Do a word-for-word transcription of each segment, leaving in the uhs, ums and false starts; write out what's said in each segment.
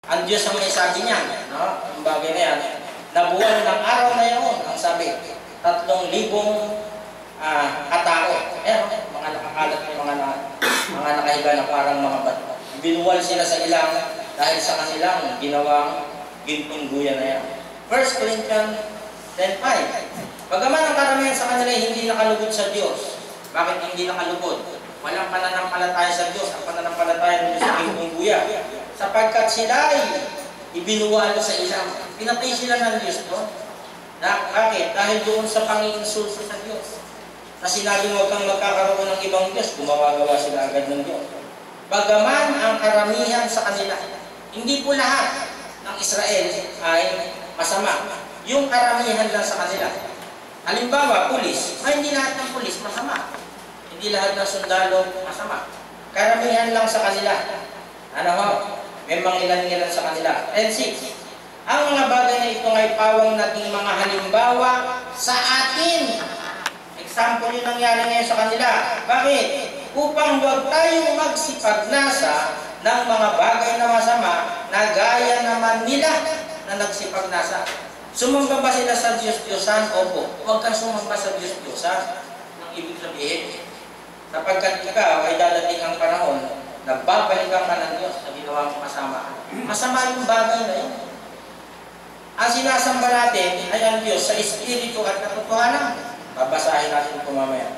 Ang Diyos ang may sabi niya, no? Ang bagay na yan, nabuwan ng araw na yun, ang sabi, tatlong libong uh, katao. Eh, mga nakakalat ng mga, na, mga nakahiga na parang mga bato. Binuwal sila sa ilang dahil sa kanilang ginawang gintong guya na yan. First Corinthians ten five. Bagaman ang karamihan sa kanila hindi nakalugod sa Diyos. Bakit hindi nakalugod? Walang pananampalataya sa Diyos. Ang pananampalataya ng Diyos sa gintong guya. Sapagkat sila ay ibinuwal sa ilang. Pinatay sila ng Diyos doon. Na, bakit? Dahil doon sa panginsulso sa Diyos. Na sinabi huwag kang magkakaroon ng ibang Diyos, gumawa-gawa sila agad ng Diyos. Bagaman ang karamihan sa kanila, hindi po lahat ng Israel ay masama. Yung karamihan lang sa kanila. Halimbawa, pulis. Ay, hindi lahat ng pulis masama. Hindi lahat ng sundalo masama. Karamihan lang sa kanila. Ano ho? May mangilan-ngilan sa kanila. And six, ang mga bagay na ito ay pawang nating mga halimbawa sa atin. Example yung nangyari ngayon sa kanila. Bakit? Upang huwag tayong magsipagnasa ng mga bagay na masama na gaya naman nila na nagsipagnasa. Sumamba ba sila sa Diyos-Diyosan? Opo. Huwag kang sumamba sa Diyos-Diyosan. Ang ibig sabihin, sapagkat ikaw ay dadating ang panahon na babalikan ka ng Diyos sa ginawa mong kasama. Masama yung bagay na yun. Ang sinasamba natin ay ang Diyos sa Espiritu at katotohanan. Babasahin natin ito mamaya.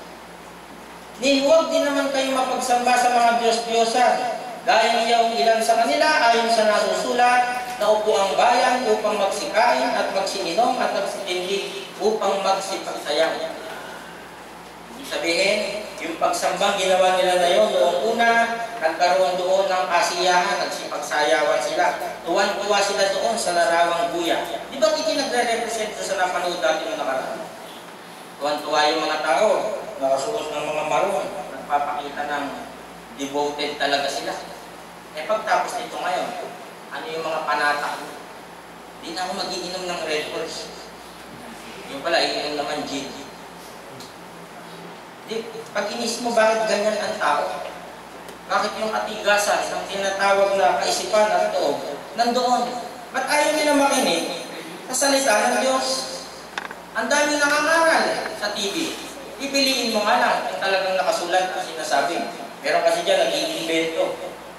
Ni huwag din naman kayo mapagsamba sa mga Diyos-Diyosan. Dahil yung ilan sa kanila ayon sa nasusulat, naupo ang bayan upang magsikain at magsininom at magsitindig upang magsipagsayaw. Sabihin, yung pagsambang ginawa nila na yun noong una, nagkaroon doon ng kasiyahan, nagsipagsayawan sila. Tuwan-tuwa sila doon sa larawang guya. Di ba iti nagre-represent sa napanood natin ng nakaraan? Tuwan-tuwa yung mga tao, nakasuot ng mga maroon, nagpapakita ng devoted talaga sila. Eh pagtapos nito ngayon, ano yung mga panatak? Di na ako mag-iinom ng Red Horse. Yung pala, iinom naman gin. Pag inis mo, bakit ganyan ang tao? Bakit yung atigasan ng tinatawag na kaisipan at loob nandoon? Ba't ayaw nila makinig sa salita ng Diyos? Ang dami nangangaral sa T V. Pipiliin mo nga lang kung talagang nakasulat ang sinasabi. Pero kasi dyan, nag-iimbento.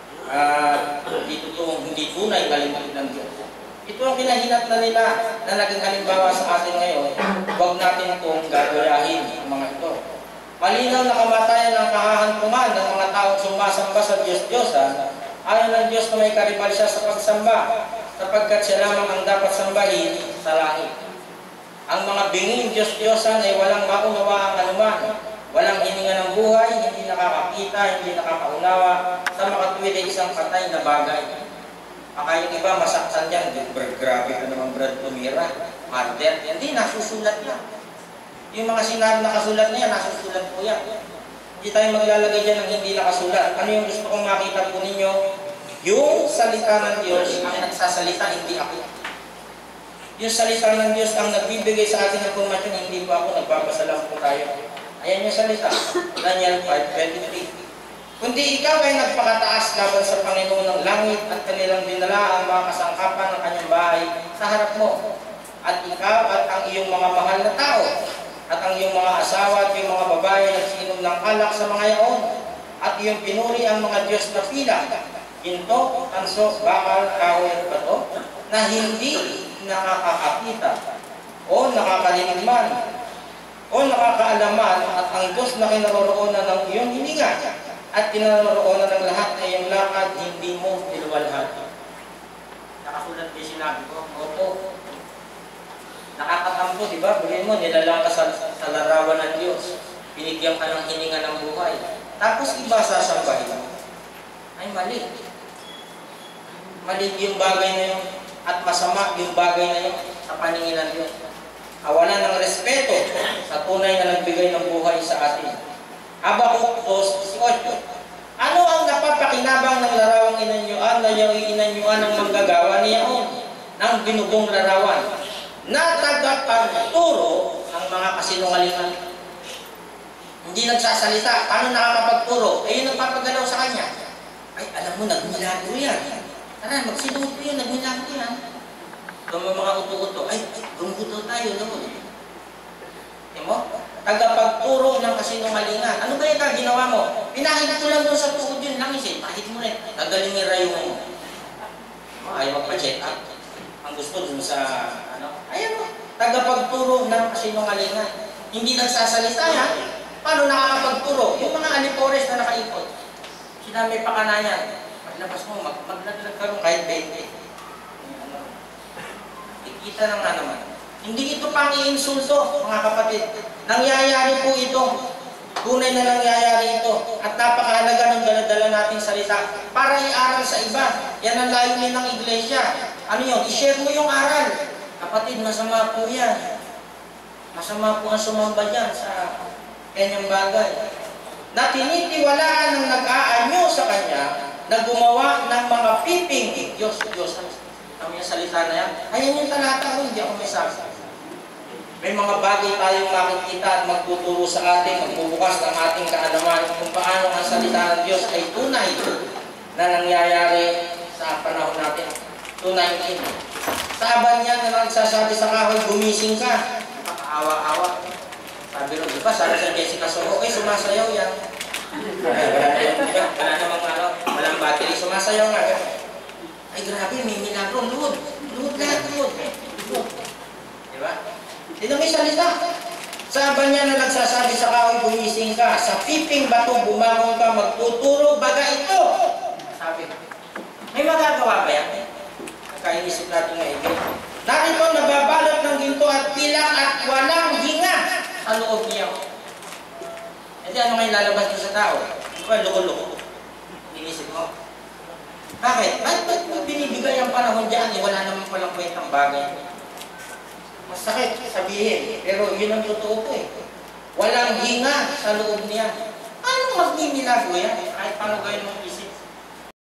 Uh, hindi totoo, hindi tunay kalimutan ng Diyos. Ito ang kinahinat na nila na naging halimbawa sa atin ngayon. Huwag natin itong gagayahin ang mga ito. Malinaw na kamatayan ng kahahantungan ng mga taong sumasamba sa Diyos-Diyosan, ayaw ng Diyos na may karibal siya sa pagsamba, sapagkat siya lamang ang dapat sambahin sa langit. Ang mga binging Diyos-Diyosan ay walang maunawa ang anuman, walang hininga ng buhay, hindi nakakakita, hindi nakakaunawa, sa makatuwid ay isang patay na bagay. Baka yung iba masaktan yan, grabe ka naman Brad tumira, marder, hindi, nasusulat lang. Yung mga sinabi nakasulat niya, nasusulat po yan. Hindi tayo maglalagay dyan ng hindi nakasulat. Ano yung gusto kong makita po ninyo? Yung salita ng Diyos ang nagsasalita, hindi ako. Yung salita ng Diyos ang nagbibigay sa atin ng informasyon, hindi po ako, nagpapasalam po tayo. Ayan yung salita. Daniel five twenty-three. Kundi ikaw ay nagpakataas laban sa Panginoon ng langit at kanilang dinala ang mga kasangkapan ng kanyang bahay sa harap mo. At ikaw at ang iyong mga mahal na tao, at ang iyong mga asawa at iyong mga babae nagsinom ng alak sa mga yaon, at iyong pinuri ang mga Diyos na pila, ginto, tanso, bakal, kahoy at bato, na hindi nakakakita o nakakalinig man o nakakaalaman, at ang Diyos na kinaroroonan ng iyong hininga at kinaroroonan ng lahat na iyong lakad, hindi mo niluwalhati. Nakasulat din sinabi ko, opo. Nakakatampo, di ba? Bigay mo, nilalang ka sa, sa larawan ng Diyos. Binigyan ka ng hininga ng buhay. Tapos iba sasambahin mo. Ay, mali. Mali yung bagay na yun. At masama yung bagay na yun sa paningin ng Diyos. Kawalan ng respeto sa tunay na nagbigay ng buhay sa atin. Habakuk two eighteen. Ano ang napapakinabang ng larawang inanyuan na yung inanyuan ng manggagawa niya ng binugong larawan? Na tagapagturo ng mga kasinungalingan. Hindi nagsasalita. Paano nakakapagturo? Eh, yun ang papagalaw sa kanya. Ay, alam mo, nagmilagro yan. Tara, magsinuto yun, nagmilagro yan. Kung may mga uto-uto, ay, gumuto tayo naman. Di mo? Tagapagturo ng kasinungalingan. Ano ba yung ginawa mo? Pinahid ko lang doon sa tuhod yun. Langis eh, pahid mo rin. Nagalingin rayong mo. Oh, ayaw magpa-check up. Ang gusto dun sa, ano, ayaw mo. Tagapagturo ng kasinungalingan. Hindi nagsasalita yan. Paano nakakapagturo? Yung mga alipores na nakaipot. Sinamay pa ka na yan. Paglabas mo, mag maglaglag ka rin kahit twenty. Ano, ikita na nga naman. Hindi ito pang iinsulto, mga kapatid. Nangyayari po ito. Tunay na nangyayari ito. At napakahalaga ng daladala nating salita para i-aral sa iba. Yan ang layunin ng iglesia. Ano yun? I-share mo yung aral. Kapatid, masama po yan. Masama po ang sumamba dyan sa kanyang bagay. Na tinitiwalaan ng nag-aanyo sa kanya na gumawa ng mga piping. Diyos, Diyos. Kami yung salita na yan. Ayan yung talata rin, hindi ako may sabi. May mga bagay tayong makikita at magtuturo sa ating, magbubukas ng ating kaalaman kung paano ang salita ng Diyos ay tunay na nangyayari sa panahon natin. Tunay din. Saban niya na nagsasabi sa kahoy, gumising ka. Napakaawa-awa. Sabi rin, di ba, sabi sa Jessica Soho, okay, sumasayaw yan. Wala namang ano, walang battery, sumasayaw nga. Ay grabe, may milagro, load. Load lahat, load. Di ba? Dito may salita. Sabi niya na nagsasabi sa kahoy, gumising ka. Sa piping bato, bumangon ka, magtuturo, baga ito. Sabi, may magagawa ba yan? Kainisip natin ngayon. Narito, nababalot ng ginto at pilak at walang hinga sa loob niya. Hindi, ano ngayon lalabas mo sa tao? Di ba, loko-loko? Inisip mo. Bakit? Bakit ba't mo binibigay ang panahon dyan? Eh, wala naman palang kwentang bagay. Masakit sabihin, pero yun ang totoo po eh. Walang hinga sa loob niya. Anong magmimilagro yan? Kahit paano gawin mong isip.